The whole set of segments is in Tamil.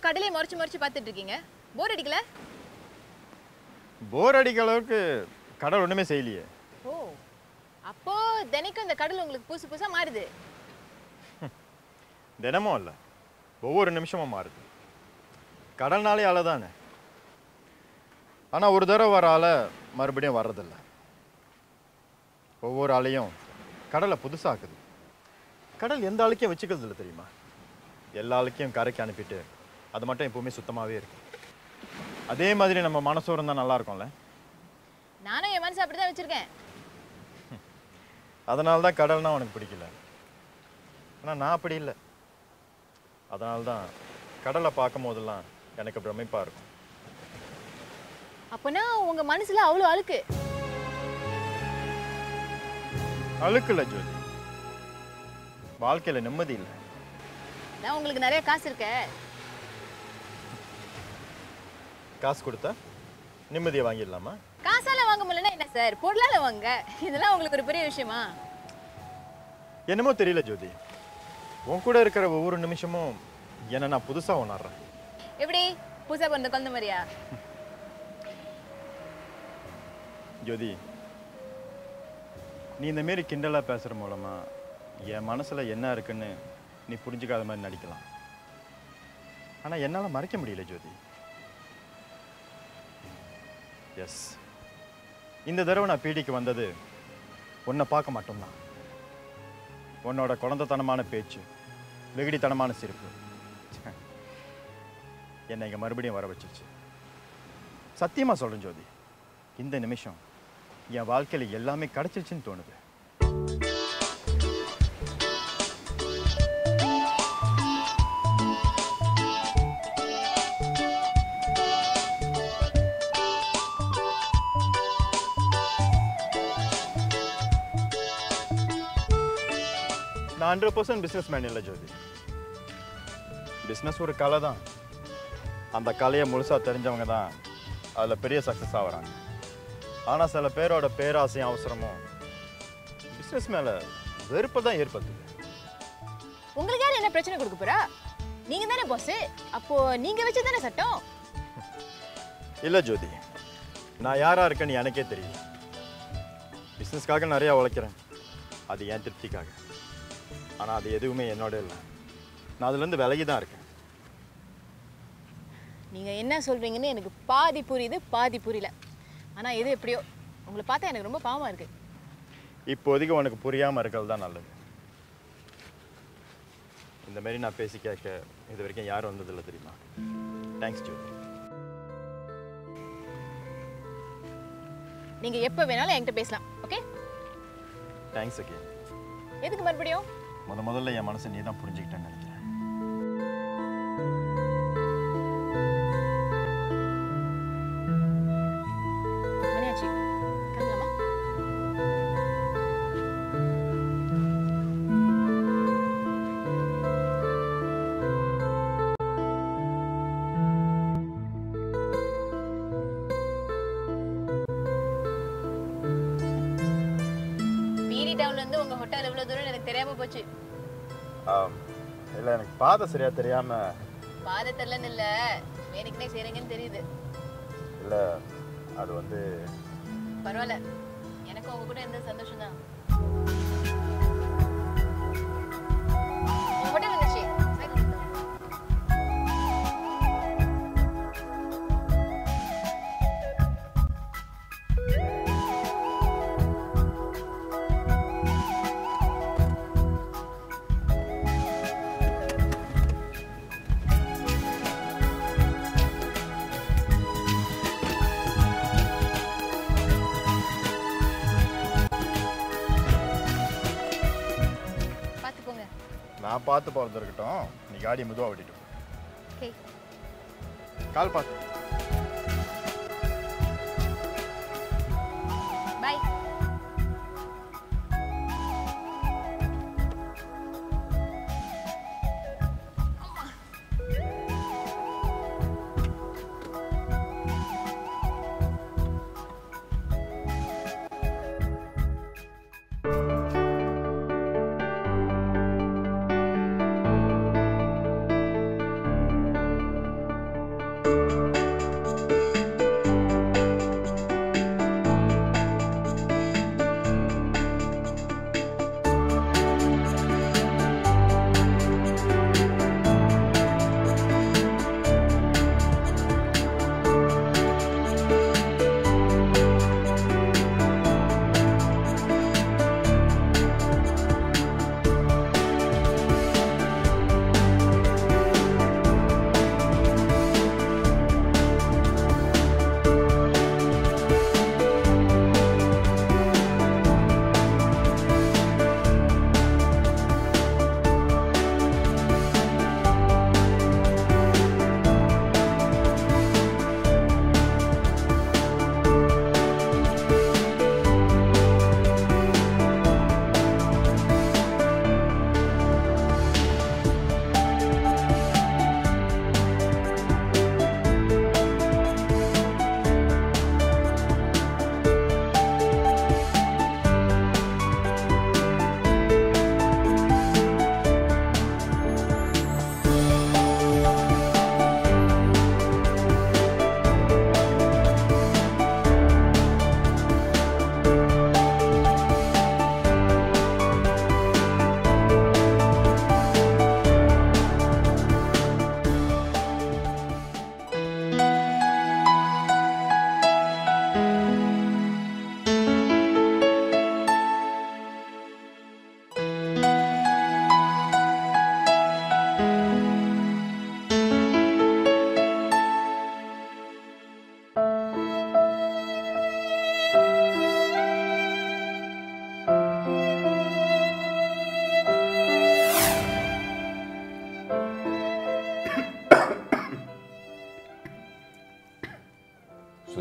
கடலையே மறைச்சு மறைச்சு பார்த்துட்டு இருக்கீங்க? போர் அடிக்கல? போர் அடிக்க அளவுக்கு கடல் ஒண்ணுமே செய்யலையே. ஓ, அப்போ தினைக்கும் இந்த கடல் உங்களுக்கு புதுசு புதுசா மாறுது? தினமும் இல்லை, ஒவ்வொரு நிமிஷமும் மாறுது. கடல்னாலே அலை தானே. ஆனால் ஒரு தடவை வர அலை மறுபடியும் வர்றதில்லை. ஒவ்வொரு அலையும் கடலை புதுசாக்குது. கடல் எந்த அலைக்கையும் வச்சுக்கிறது இல்லை தெரியுமா? எல்லா அலைக்கையும் கரைக்கு அனுப்பிட்டு அது மட்டும் எப்பவுமே சுத்தமாகவே இருக்கு. அதே மாதிரி நம்ம மனசோரம் இருந்தால் நல்லா இருக்கும்ல. நானும் என் மனசு அப்படிதான் வச்சிருக்கேன். அதனால தான் கடல்னா உனக்கு பிடிக்கல. ஆனால் நான் அப்படி இல்லை. அதனால தான் கடலை பார்க்கும் போதெல்லாம் எனக்கு பிரமிப்பாக இருக்கும். அப்போனா உங்க மனசுல அவ்வளோ அழுக்கு? அழுக்கு இல்லை ஜோதி, வாழ்க்கையில் நிம்மதி இல்லை. நான் உங்களுக்கு நிறைய காசு இருக்க. காசு கொடுத்தா நிம்மதியை வாங்கிடலாமா? காசால வாங்க முடியலன்னா என்ன சார், பொருளால வாங்க. இதெல்லாம் உங்களுக்கு ஒரு பெரிய விஷயமா? என்னமோ தெரியல ஜோதி, உன் கூட இருக்கிற ஒவ்வொரு நிமிஷமும் என்ன நான் புதுசா உணர்றேன். எப்படி புதுசா பிறந்த குழந்தை மாதிரியா? ஜோதி, நீ இந்த மாரி கிண்டலா பேசுற மூலமா என் மனசுல என்ன இருக்குன்னு நீ புரிஞ்சுக்காத மாதிரி நடிக்கலாம். ஆனா என்னால மறைக்க முடியல ஜோதி. எஸ், இந்த தடவை நான் பீடிக்கு வந்தது உன்னை பார்க்க மட்டும்தான். உன்னோட குழந்தைத்தனமான பேச்சு, வெகுடித்தனமான சிரிப்பு என்னை இங்கே மறுபடியும் வர வச்சிருச்சு. சத்தியமாக சொல்கிறேன் ஜோதி, இந்த நிமிஷம் என் வாழ்க்கையில் எல்லாமே கிடைச்சிருச்சுன்னு தோணுது. நான் 100% பிஸ்னஸ் மேன் இல்லை ஜோதி. பிஸ்னஸ் ஒரு கலை தான். அந்த கலையை முழுசாக தெரிஞ்சவங்க தான் அதில் பெரிய சக்ஸஸ் ஆகிறாங்க. ஆனால் சில பேரோட பேராசையும் அவசரமும் பிஸ்னஸ் மேலே வெறுப்பை தான் ஏற்படுத்துது. உங்களுக்கு யார் என்ன பிரச்சனை கொடுக்க போறா? நீங்க தானே பாஸ். அப்போ நீங்க வச்சு தானே சட்டம். இல்லை ஜோதி, நான் யாராக இருக்கேன்னு எனக்கே தெரியும். பிஸ்னஸ்க்காக நிறையா உழைக்கிறேன், அது என் திருப்திக்காக. ஆனால் அது எதுவுமே என்னோட இல்லை. நான் அதுலேருந்து விலகி தான் இருக்கேன். நீங்க என்ன சொல்றீங்கன்னு எனக்கு பாதி புரியுது, பாதி புரியல. ஆனா எது எப்படியோ, உங்களை பார்த்தா எனக்கு ரொம்ப பாவமா இருக்கு. இப்போதைக்கு உனக்கு புரியாமல் இருக்கிறது தான் நல்லது. இந்த மாதிரி நான் பேசி கேட்க இது வரைக்கும் யாரும் வந்ததில்லை தெரியுமா? தேங்க்ஸ் ஜோதி. நீங்க எப்ப வேணாலும் என்கிட்ட பேசலாம். Okay, thanks again. எதுக்கு மறுபடியும்? முதல்ல என் மனசை நீ தான் புரிஞ்சுக்கிட்டேன்னு நினைக்கிறேன். மணியாச்சு, கிளம்பலாமா? பீடி டவுன்ல இருந்து உங்க ஹோட்டல் எவ்வளவு தூரம் எனக்கு தெரியாம போச்சு. இல்லை, எனக்கு பாதை சரியா தெரியாம. பாதை தெரியலன்னு இல்ல, வேணுக்குனே செய்றீங்கன்னு தெரியுது. இல்லை, அது வந்து பரவாயில்ல, எனக்கு உங்க கூட எந்த சந்தோஷம் தான். ஹோட்டல் வந்துச்சு. நான் பார்த்து போகிறது இருக்கட்டும், நீ காடியை மெதுவாக ஓட்டிட்டு போ. ஓகே, கால் பார்த்து. பை.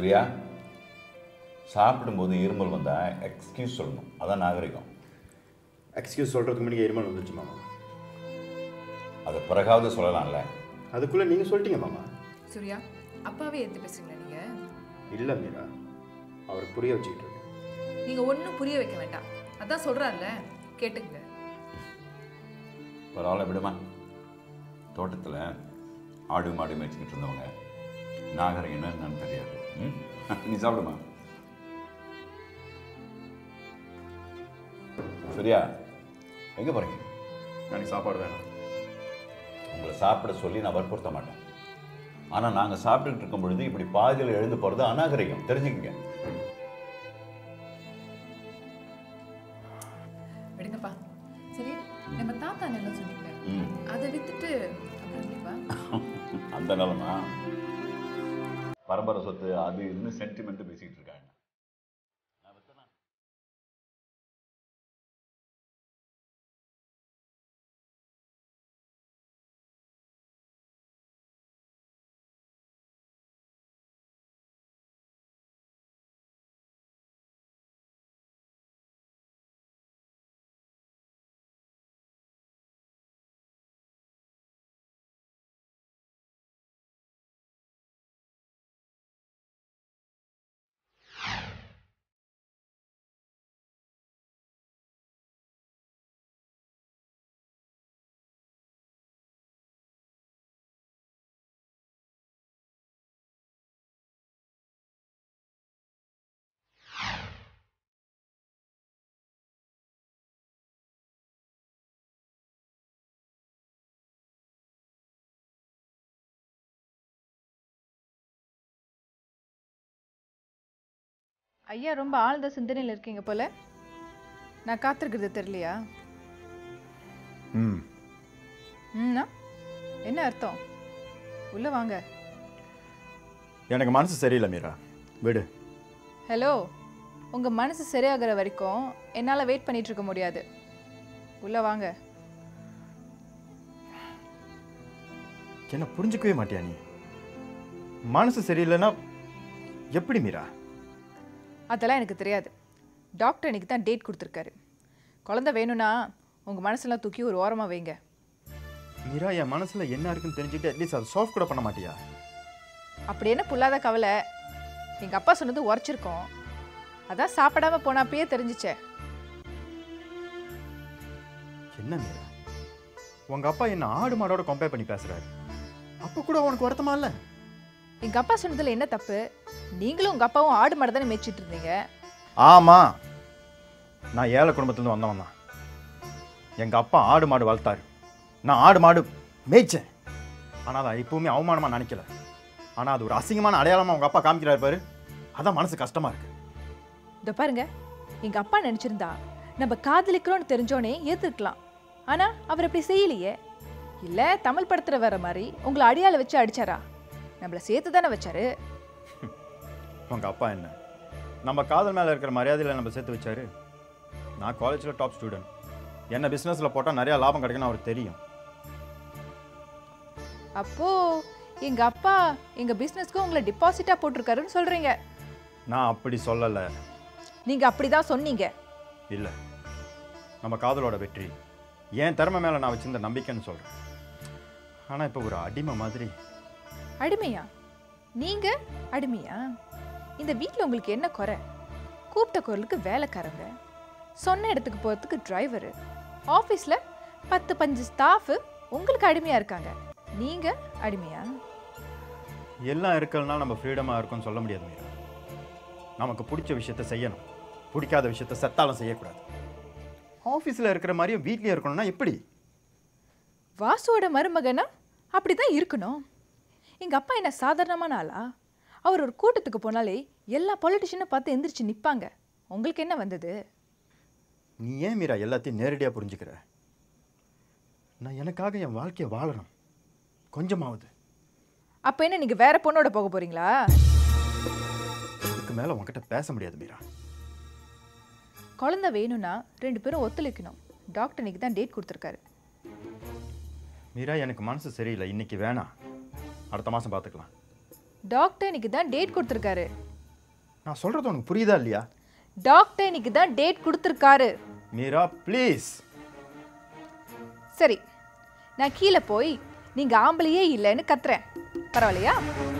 சூர்யா, சாப்பிடும்போது இருமல் வந்தால் எக்ஸ்கியூஸ் சொல்லணும், அதான் நாகரிகம். எக்ஸ்கியூஸ் சொல்கிறதுக்கு முன்னாடி இருமல் வந்துச்சு மாமா. அதை பிறகாவது சொல்லலாம்ல. அதுக்குள்ளே நீங்கள் சொல்லிட்டீங்க மாமா. சூர்யா, அப்பாவே எடுத்து பேசுறீங்களா நீங்கள்? இல்லை மீரா, அவருக்கு புரிய வச்சுக்கிட்டு இருக்கு. நீங்கள் ஒன்றும் புரிய வைக்க வேண்டாம், அதான் சொல்கிறாருல்ல, கேட்டுங்க. பரவாயில்ல விடுமா. தோட்டத்தில் ஆடு மாடு மேய்ச்சிக்கிட்டு இருந்தவங்க நாகரிகம் என்னன்னு தெரியாது. நீ சாப்பிடுமா. சரியா, எங்கே போகிறீங்க? எனக்கு சாப்பாடு வேணும். உங்களை சாப்பிட சொல்லி நான் வற்புறுத்த மாட்டேன். ஆனால் நாங்கள் சாப்பிட்டுக்கிட்டு இருக்கும் பொழுது இப்படி பாதியில் எழுந்து போகிறது அநாகரிகம், தெரிஞ்சுக்கங்க. விடுங்கப்பா. சரி, நம்ம தாத்தா நிலம் சொன்னீங்களே, அதை வித்துட்டு அப்புறம் இல்லைப்பா. அந்த நிலமா பரம்பரை சொத்து அது இன்னும் சென்டிமெண்ட் பேசிக்கிட்டு இருக்காங்க. ஐயா ரொம்ப ஆழ்ந்த சிந்தனையில் இருக்கீங்க போல. நான் காத்திருக்கிறது தெரியலையா? ம்னா என்ன அர்த்தம்? உள்ள வாங்க. எனக்கு மனசு சரியில்லை மீரா, விடு. ஹலோ, உங்கள் மனசு சரியாகிற வரைக்கும் என்னால் வெயிட் பண்ணிட்டு இருக்க முடியாது. உள்ள வாங்க. என்ன புரிஞ்சுக்கவே மாட்டியா நீ? மனசு சரியில்லைன்னா எப்படி மீரா? அதெல்லாம் எனக்கு தெரியாது. டாக்டர் இன்னைக்கு தான் டேட் கொடுத்துருக்காரு. குழந்தை வேணும்னா உங்கள் மனசெல்லாம் தூக்கி ஒரு ஓரமாக வைங்க. மீரா, என் மனசில் என்ன இருக்குன்னு தெரிஞ்சுக்கிட்டு அட்லீஸ்ட் அதை சால்வ் கூட பண்ண மாட்டியா? அப்படி என்ன புல்லாத கவலை? எங்கள் அப்பா சொன்னது உரைச்சிருக்கோம், அதான் சாப்பிடாம போனாப்பயே தெரிஞ்சிச்சே. என்ன மீரா, உங்கள் அப்பா என்ன ஆடு மாடோட கம்பேர் பண்ணி பேசுகிறாரு. அப்போ கூட உனக்கு வருத்தமா இல்லை? எங்கள் அப்பா சொன்னதில் என்ன தப்பு? நீங்களும் உங்கள் அப்பாவும் ஆடு மாடு தானே மேய்ச்சிட்டு இருந்தீங்க. ஆமாம், நான் ஏழை குடும்பத்துலேருந்து வந்தவன் தான். எங்கள் அப்பா ஆடு மாடு வளர்த்தாரு, நான் ஆடு மாடு மேய்ச்சேன். ஆனால் அதை எப்பவுமே அவமானமாக நினைக்கல. ஆனால் அது ஒரு அசிங்கமான அடையாளமாக உங்கள் அப்பா காமிக்கிறாரு பாரு, அதான் மனசு கஷ்டமாக இருக்கு. இதை பாருங்க, எங்கள் அப்பா நினச்சிருந்தா நம்ம காதலிக்கிறோன்னு தெரிஞ்சோன்னே ஏற்றுக்கலாம். ஆனால் அவர் அப்படி செய்யலையே. இல்லை தமிழ் படத்தில் வர மாதிரி உங்களை அடியால வச்சு அடிச்சாரா? நம்மளை சேர்த்து தானே வச்சாரு. உங்கள் அப்பா என்ன நம்ம காதல் மேலே இருக்கிற மரியாதையில் நம்ம சேர்த்து வச்சாரு? நான் காலேஜில் டாப் ஸ்டூடெண்ட், என்ன பிஸ்னஸில் போட்டால் நிறையா லாபம் கிடைக்குன்னு அவருக்கு தெரியும். அப்போது எங்கள் அப்பா எங்கள் பிஸ்னஸ்க்கு உங்களை டிபாசிட்டாக போட்டிருக்காருன்னு சொல்கிறீங்க? நான் அப்படி சொல்லலை. நீங்கள் அப்படி தான் சொன்னீங்க. இல்லை, நம்ம காதலோட வெற்றி என் திறமை மேலே நான் வச்சிருந்த நம்பிக்கைன்னு சொல்கிறேன். ஆனால் இப்போ ஒரு அடிமை மாதிரி. அடிமையா? நீங்கள் அடிமையா? இந்த வீட்டில் உங்களுக்கு என்ன குறை? கூப்பிட்ட குரலுக்கு வேலைக்காரங்க, சொன்ன இடத்துக்கு போகிறதுக்கு டிரைவரு, ஆஃபீஸில் 10-15 ஸ்டாஃபு உங்களுக்கு அடிமையாக இருக்காங்க. நீங்கள் அடிமையா? எல்லாம் இருக்கலனால நம்ம ஃப்ரீடமாக இருக்கும்னு சொல்ல முடியாது மீரா. நமக்கு பிடிச்ச விஷயத்த செய்யணும், பிடிக்காத விஷயத்த செத்தாலும் செய்யக்கூடாது. ஆஃபீஸில் இருக்கிற மாதிரியும் வீட்லேயே இருக்கணும்னா எப்படி? வாசுவோட மருமகனா அப்படி தான் இருக்கணும். எங்கள் அப்பா என்ன சாதாரணமான ஆளா? அவர் ஒரு கூட்டத்துக்கு போனாலே எல்லா பொலிட்டிஷியனை பார்த்து எந்திரிச்சு நிற்பாங்க. உங்களுக்கு என்ன வந்தது? நீ ஏன் மீரா எல்லாத்தையும் நேரடியாக புரிஞ்சுக்கிற? நான் எனக்காக என் வாழ்க்கையை வாழணும் கொஞ்சமாவது. அப்போ என்ன நீங்கள் வேற பொண்ணோட போக போகிறீங்களா? இதுக்கு மேலே உன்கிட்ட பேச முடியாது மீரா. குழந்தை வேணும்னா 2 பேரும் ஒத்துழைக்கணும். டாக்டர் இன்னைக்கு தான் டேட் கொடுத்துருக்காரு. மீரா, எனக்கு மனசு சரியில்லை, இன்னைக்கு வேணாம், அடுத்த மாதம் பார்த்துக்கலாம். டாக்டர் இன்னைக்கு தான் டேட் கொடுத்துருக்காரு. நான் சொல்கிறது உனக்கு புரியுதா இல்லையா? டாக்டர் இன்னைக்கு தான் டேட் கொடுத்துருக்காரு. மீரா ப்ளீஸ். சரி, நான் கீழே போய் நீங்கள் ஆம்பளையே இல்லைன்னு கத்துறேன், பரவாயில்லையா?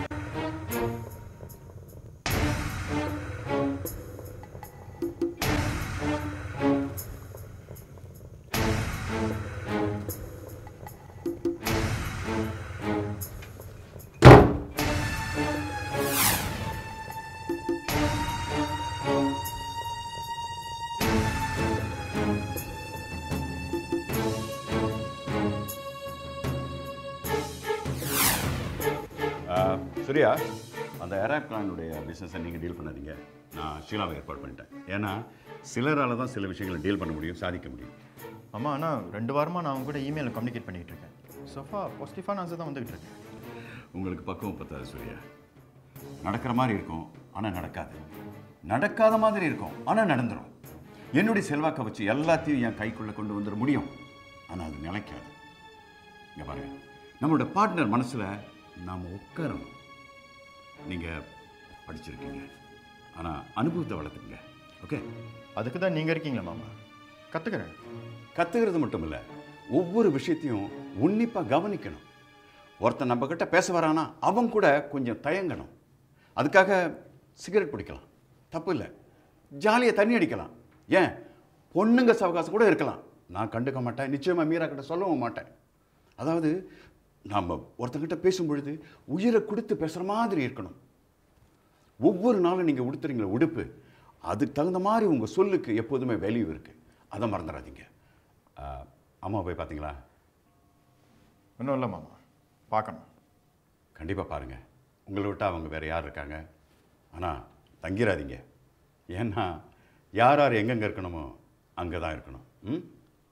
சூர்யா, அந்த ஏரோப்ளானுடைய பிஸ்னஸை நீங்கள் டீல் பண்ணாதீங்க. நான் ஷீலாவை ஏற்பாடு பண்ணிட்டேன். ஏன்னா சிலரால் தான் சில விஷயங்களை டீல் பண்ண முடியும், சாதிக்க முடியும். ஆமாம், ஆனால் 2 வாரமாக நான் அவங்க கூட இமெயிலில் கம்யூனிகேட் பண்ணிகிட்டு இருக்கேன். சோஃபா பாசிட்டிவான ஆன்சர் தான் வந்துகிட்டு இருக்கேன். உங்களுக்கு பக்குவம் பத்தாது சூர்யா. நடக்கிற மாதிரி இருக்கும், ஆனால் நடக்காது. நடக்காத மாதிரி இருக்கும், ஆனால் நடந்துடும். என்னுடைய செல்வாக்கை வச்சு எல்லாத்தையும் என் கைக்குள்ளே கொண்டு வந்துட முடியும், ஆனால் அது நிலைக்காது. இங்கே பாருங்க, நம்மளோட பார்ட்னர் மனசில் நாம் உட்காரணும். நீங்கள் படிச்சிருக்கீங்க, ஆனால் அனுபவத்தை வளர்த்துங்க. ஓகே, அதுக்கு தான் நீங்கள் இருக்கீங்களா மாமா? கற்றுக்கிறேன். கற்றுக்கிறது மட்டும் இல்லை, ஒவ்வொரு விஷயத்தையும் உன்னிப்பாக கவனிக்கணும். ஒருத்தன் நம்மக்கிட்ட பேச வரானா அவன் கூட கொஞ்சம் தயங்கணும். அதுக்காக சிகரெட் பிடிக்கலாம், தப்பு இல்லை. ஜாலியாக தண்ணி அடிக்கலாம், ஏன் பொண்ணுங்க சவகாசம் கூட இருக்கலாம். நான் கண்டுக்க மாட்டேன், நிச்சயமாக மீரா கிட்ட சொல்லவும் மாட்டேன். அதாவது நாம் ஒருத்தங்கிட்ட பேசும்பொழுது உயிரை கொடுத்து பேசுகிற மாதிரி இருக்கணும். ஒவ்வொரு நாளும் நீங்கள் உடுத்துறீங்களா உடுப்பு, அதுக்கு தகுந்த மாதிரி உங்கள் சொல்லுக்கு எப்போதுமே வேல்யூ இருக்குது. அதை மறந்துடாதீங்க. அம்மா போய் பார்த்தீங்களா? இன்னும் இல்லை மாமா, பார்க்கணும். கண்டிப்பாக பாருங்கள். உங்களை விட்டால் அவங்க வேறு யார் இருக்காங்க? ஆனால் தங்கிடாதீங்க. ஏன்னா யார் யார் எங்கெங்கே இருக்கணுமோ அங்கே தான் இருக்கணும். ம்.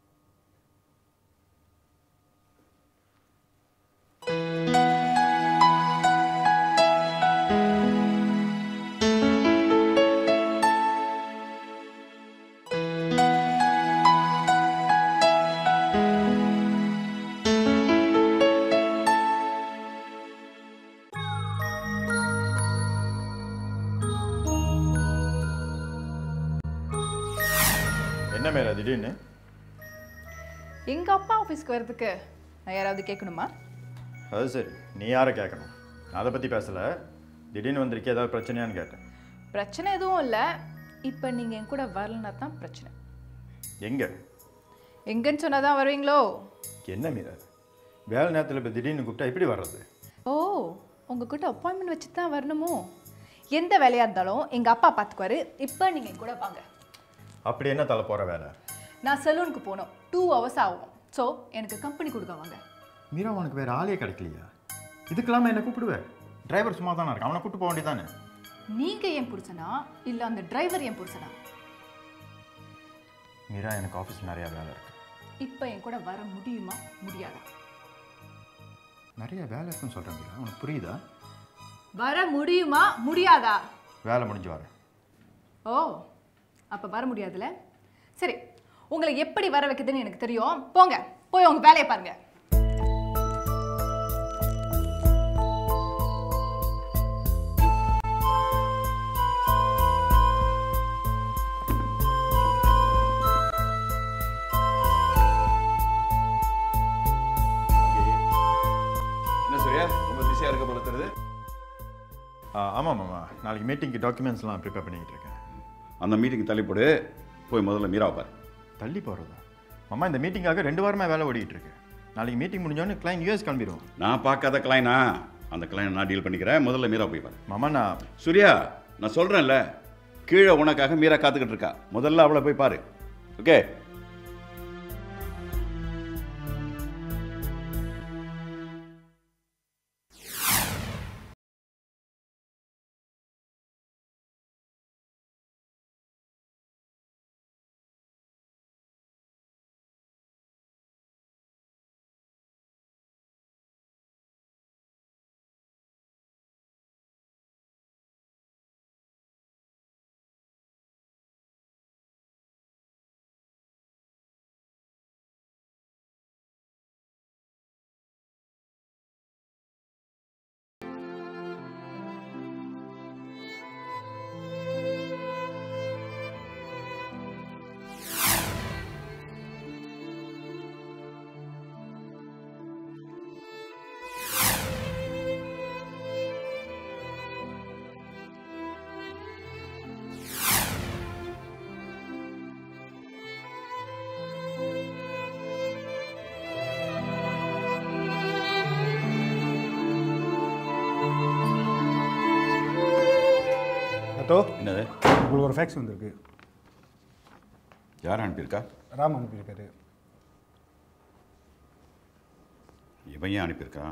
என்ன மேரா திடீர்னு? எங்க அப்பா ஆஃபீஸ்க்கு வர்றதுக்கு நான் யாராவது கேட்கணுமா? அது சரி, நீ யாரை கேட்கணும்? நான் அதை பற்றி பேசலை. திடீர்னு வந்திருக்கே, ஏதாவது பிரச்சனையான்னு கேட்டேன். பிரச்சனை எதுவும் இல்லை. இப்போ நீங்கள் என் கூட வரலன்னா தான் பிரச்சனை. எங்கே? எங்கன்னு சொன்னால் தான் வருவீங்களோ? என்ன மீரா, வேலை நேரத்தில் இப்போ திடீர்னு கூப்பிட்டா எப்படி வர்றது? ஓ, உங்ககிட்ட அப்பாயின்மெண்ட் வச்சு தான் வரணுமோ? எந்த வேலையாக இருந்தாலும் எங்கள் அப்பா பார்த்துக்குவாரு. இப்போ நீங்கள் என் கூட வாங்க. அப்படி என்ன தலை போகிற வேலை? நான் சலூனுக்கு போகணும், 2 hours ஆகும். ஸோ எனக்கு கம்பெனி கொடுக்க வாங்க. மீரா, உனக்கு வேறு ஆளே கிடைக்கலையா? இதுக்கெல்லாம என்ன கூப்பிடுவேன்? டிரைவர் சும்மா தானே இருக்கான், அவனை கூப்பிட்டு போக வேண்டியதானே? நீங்கள் ஏன் புருஷனா இல்லை அந்த டிரைவர் ஏன் புருஷனா? மீரா, எனக்கு ஆஃபீஸில் நிறையா வேலை இருக்குது. இப்போ என் கூட வர முடியுமா முடியாதா? நிறைய வேலை இருக்குன்னு சொல்கிறேன் மீரா, உனக்கு புரியுதா? வர முடியுமா முடியாதா? வேலை முடிஞ்சு வரேன். ஓ, அப்போ வர முடியாதுல்ல? சரி, உங்களை எப்படி வர வைக்குதுன்னு எனக்கு தெரியும். போங்க, போய் உங்க வேலையை பாருங்க. என்ன சூர்யா, ரொம்ப பிஸியாக இருக்க போல தெரியுது. ஆமாம் மாமா, நாளைக்கு மீட்டிங்க்கு டாக்குமெண்ட்ஸ்லாம் ப்ரிப்பேர் பண்ணிக்கிட்டு இருக்கேன். அந்த மீட்டிங் தள்ளிப்போடு, போய் முதல்ல மீராவை பாரு. தள்ளி போகிறதா? மாமா, இந்த மீட்டிங்காக 2 வாரமாக வேலை ஓடிக்கிட்டு இருக்கு. நாளைக்கு மீட்டிங் முடிஞ்சோடனே கிளைண்ட் யூஎஸ் கிளம்பிடுவோம். நான் பார்க்காத கிளைனா? அந்த கிளைண்ட் நான் டீல் பண்ணிக்கிறேன். முதல்ல மீரா போய் பாரு. மாமா, நான் சூர்யா, நான் சொல்கிறேன்ல, கீழே உனக்காக மீரா காத்துக்கிட்டு இருக்கா. முதல்ல அவளை போய் பாரு. ஓகே. தாத்தோ, என்னது? உங்களுக்கு ஒரு ஃபேக்ஸ் வந்திருக்கு. யார் அனுப்பியிருக்கா? ராம் அனுப்பியிருக்காரு. இவன் ஏன் அனுப்பியிருக்கான்?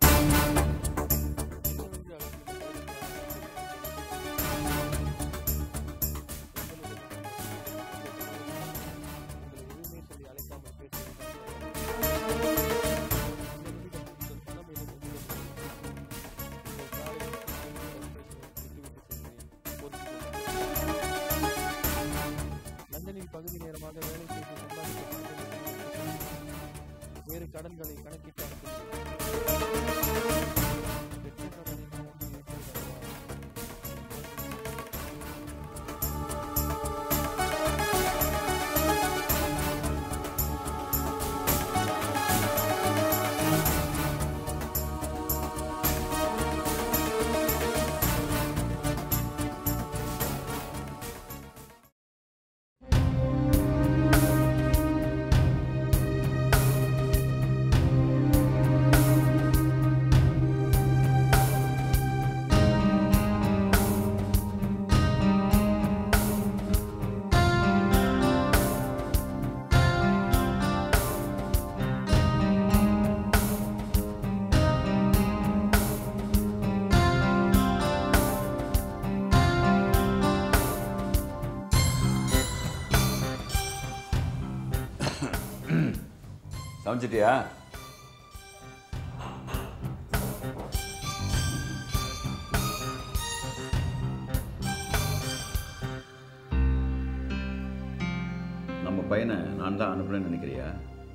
பகுதி நேரமாக வேலை செய்து வேறு கடன்களை கணக்கிட்டு சமைச்சிட்டியா? நம்ம பையனை நான் தான் அனுப்புறேன்னு நினைக்கிறியா?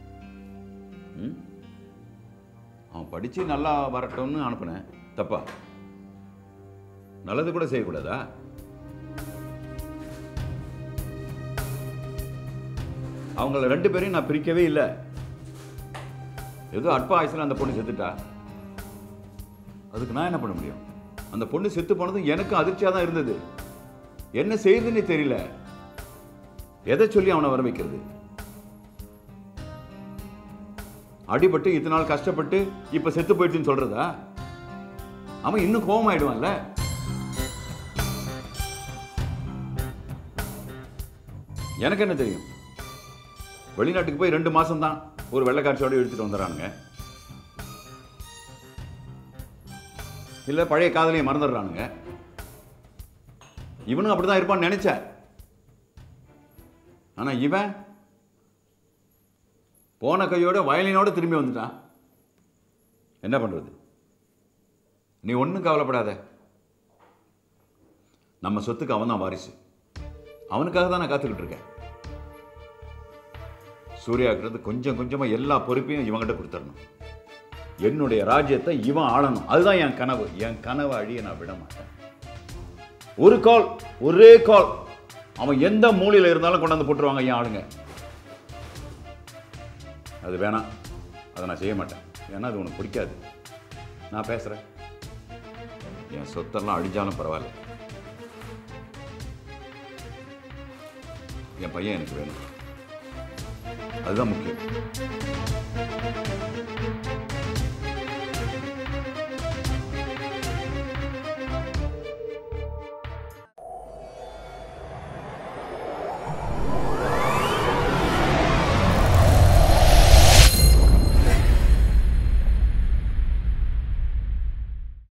அவன் படித்து நல்லா வரட்டும்னு அனுப்புனேன். தப்பா? நல்லது கூட செய்யக்கூடாதா? அவங்கள 2 பேரையும் நான் பிரிக்கவே இல்லை. ஏதோ அற்ப ஆயுசில் அந்த பொண்ணு செத்துட்டா. அதுக்கு நான் என்ன பண்ண முடியும்? அந்த பொண்ணு செத்து போனது எனக்கு அதிர்ச்சியாக தான் இருந்தது. என்ன செய்யுதுன்னு தெரியல. எதை சொல்லி அவனை வர வைக்கிறது? அடிபட்டு இத்தனை நாள் கஷ்டப்பட்டு இப்ப செத்து போயிடுச்சுன்னு சொல்றதா? அவன் இன்னும் கோபமாயிடுவான்ல. எனக்கு என்ன தெரியும்? வெளிநாட்டுக்கு போய் 2 மாசம் தான் ஒரு வெள்ளைக்காட்சியோடு எடுத்துட்டு வந்துடுறானுங்க. இல்லை பழைய காதலையை மறந்துடுறானுங்க. இவனும் அப்படிதான் இருப்பான்னு நினைச்சேன். ஆனா இவன் போன கையோட வயலினோட திரும்பி வந்துட்டான். என்ன பண்றது? நீ ஒன்றும் கவலைப்படாத. நம்ம சொத்துக்கு அவன் தான் வாரிசு. அவனுக்காக தான் நான் காத்துக்கிட்டு இருக்கேன். சூர்யாவுக்கு கொஞ்சம் கொஞ்சமா எல்லா பொறுப்பையும் இவங்கிட்ட கொடுத்துடணும். என்னுடைய ராஜ்யத்தை இவன் ஆளணும். அதுதான் என் கனவு. என் கனவை அழிய நான் விட மாட்டேன். ஒரு கால், ஒரே கால், அவன் எந்த மூலையில் இருந்தாலும் கொண்டாந்து போட்டுருவாங்க என் ஆளுங்க. அது வேணாம், அதை நான் செய்ய மாட்டேன். ஏன்னா அது உனக்கு பிடிக்காது. நான் பேசுறேன். என் சொத்தெல்லாம் அழிஞ்சாலும் பரவாயில்ல. என் பையன் எனக்கு வேணும். அதுதான் முக்கியம்.